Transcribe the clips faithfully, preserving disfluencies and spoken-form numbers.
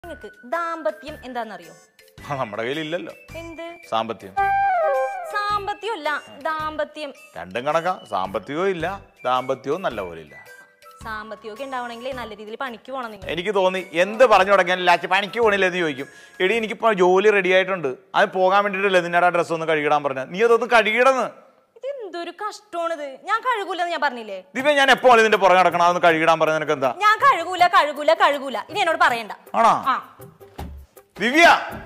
നിങ്ങൾക്ക് ദാമ്പത്യം എന്താണെന്നറിയോ? നമ്മുടെ കയ്യിലില്ലല്ലോ. എന്ത് സാമ്പത്തികം? സാമ്പത്തികമല്ല, ദാമ്പത്യം. രണ്ടും കണക്കാ. സാമ്പത്തികവും ഇല്ല, ദാമ്പത്യവും നല്ല പോലെ ഇല്ല. സാമ്പത്തികമൊക്കെ ഉണ്ടാവണമെങ്കിൽ നല്ല രീതിയിൽ പണിക്ക് പോകണം നിങ്ങൾ. എനിക്ക് തോന്നി എന്ത് പറഞ്ഞു തുടങ്ങിയാൽ ലാച്ച് പണിക്ക് പോകണില്ല എന്ന് ചോദിക്കും. എടി എനിക്കിപ്പോൾ ജോലി റെഡി ആയിട്ടുണ്ട്, അത് പോകാൻ വേണ്ടിയിട്ടല്ലേ നിന്നോട് ആ ഡ്രസ്സ് ഒന്ന് കഴുകിടാൻ പറഞ്ഞ. നീ അതൊന്ന് കഴുകിടന്ന്. ഇത് എന്തൊരു കഷ്ടമാണിത്. ഞാൻ കഴുകൂലെന്ന് ഞാൻ പറഞ്ഞില്ലേ? ദിവ്യ, ഞാൻ എപ്പോൾ ഇതിന്റെ പുറകെ നടക്കണം, അതൊന്ന് കഴുകിടാൻ പറഞ്ഞ നിനക്ക് എന്താ? ഞാൻ കഴുകൂല കഴുകൂല കഴുകൂല ഇനി എന്നോട് പറയണ്ട. ആണോ ദിവ്യ?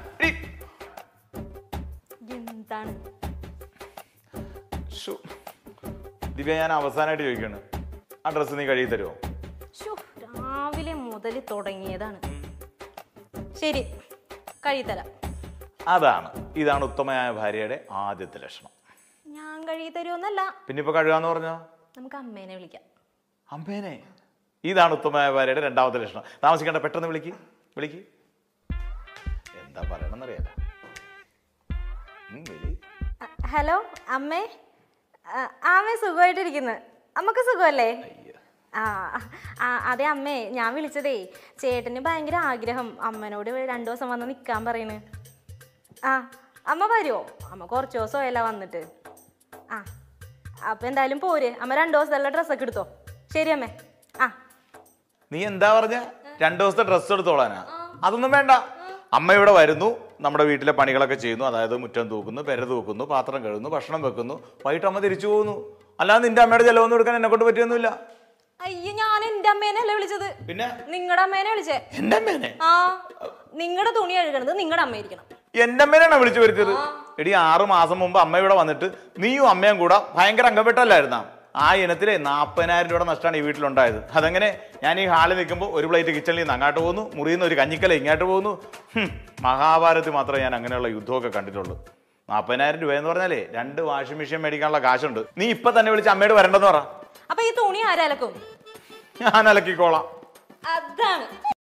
എന്താണ് ദിവ്യ, ഞാൻ അവസാനമായിട്ട് ചോദിക്കാണ്, ആ ഡ്രസ്സ് നീ കഴുകി തരുമോ? രാവിലെ മുതൽ തുടങ്ങിയതാണ്. ശരി, കഴുകിത്തരാം. അതാണ് ഇതാണ് ഉത്തമയായ ഭാര്യയുടെ ആദ്യത്തെ ലക്ഷണം. ഞാൻ കഴുകി തരുമോന്നല്ല, പിന്നെ ഇപ്പൊ കഴുകാന്ന് പറഞ്ഞോ? നമുക്ക് അമ്മേനെ വിളിക്കാം. അമ്മേനെ? ഇതാണ് ഉത്തമയായ ഭാര്യയുടെ രണ്ടാമത്തെ ലക്ഷണം. താമസിക്കേണ്ട, പെട്ടെന്ന് വിളിക്ക് വിളിക്ക്. എന്താ പറയണമെന്നറിയാല. ഹലോ അമ്മേ. ആമേ സുഖമായിട്ടിരിക്കുന്നു. അമ്മക്ക് സുഖമല്ലേ? ആ അതെ അമ്മേ, ഞാൻ വിളിച്ചതേ ചേട്ടന് ഭയങ്കര ആഗ്രഹം അമ്മനോട് രണ്ടു ദിവസം വന്ന് നിൽക്കാൻ പറയണ്. ആ അമ്മ വരുമോ? അമ്മ കുറച്ച് ദിവസമായല്ല വന്നിട്ട്. ആ അപ്പം എന്തായാലും പോര്. അമ്മ രണ്ടു ദിവസത്തെ ഡ്രസ്സൊക്കെ എടുത്തോ. ശരി അമ്മേ. ആ നീ എന്താ പറഞ്ഞ? രണ്ടു ദിവസത്തെ ഡ്രസ്സ് എടുത്തോളാനാ? അതൊന്നും വേണ്ട. അമ്മ ഇവിടെ വരുന്നു, നമ്മുടെ വീട്ടിലെ പണികളൊക്കെ ചെയ്യുന്നു. അതായത് മുറ്റം തൂക്കുന്നു, പെര തൂക്കുന്നു, പാത്രം കഴുകുന്നു, ഭക്ഷണം വെക്കുന്നു. വൈകിട്ട് അമ്മ തിരിച്ചു പോകുന്നു. അല്ലാതെ നിന്റെ അമ്മയുടെ ചെലവൊന്നും എടുക്കാൻ എന്നെ കൊണ്ട് പറ്റിയൊന്നുമില്ല. അയ്യോ, ഞാൻ എന്റെ അമ്മേനല്ലേ വിളിച്ചത്. പിന്നെ നിങ്ങളുടെ അമ്മേനെ വിളിച്ചേ. എന്റെ അമ്മേനെ? ആ, നിങ്ങളുടെ തുണി കഴുകണത് നിങ്ങളുടെ അമ്മയായിരിക്കണം. എന്റെ അമ്മേനാണ് വിളിച്ചു വരുത്തിയത്. എടി, ആറു മാസം മുമ്പ് അമ്മ ഇവിടെ വന്നിട്ട് നീയും അമ്മയും കൂടെ ഭയങ്കര അംഗപ്പെട്ടല്ലായിരുന്ന? ആ ഇനത്തിലെ നാൽപ്പതിനായിരം രൂപയുടെ നഷ്ടമാണ് ഈ വീട്ടിലുണ്ടായത്. അതെങ്ങനെ? ഞാൻ ഈ ഹാളിൽ നിൽക്കുമ്പോൾ ഒരു പ്ലേറ്റ് കിച്ചണിൽ നിന്ന് അങ്ങോട്ട് പോകുന്നു, മുറിയിൽ നിന്ന് ഒരു കഞ്ഞിക്കല ഇങ്ങോട്ട് പോകുന്നു. മഹാഭാരതത്തിൽ മാത്രമേ ഞാൻ അങ്ങനെയുള്ള യുദ്ധമൊക്കെ കണ്ടിട്ടുള്ളൂ. നാൽപ്പതിനായിരം രൂപ എന്ന് പറഞ്ഞാലേ രണ്ട് വാഷിംഗ് മെഷീൻ മേടിക്കാനുള്ള കാശുണ്ട്. നീ ഇപ്പൊ തന്നെ വിളിച്ച് അമ്മയോട് വരണ്ടെന്ന് പറ. അപ്പൊ ഈ തുണി ആരലക്കും? ഞാൻ അലക്കിക്കോളാം. അതാണ്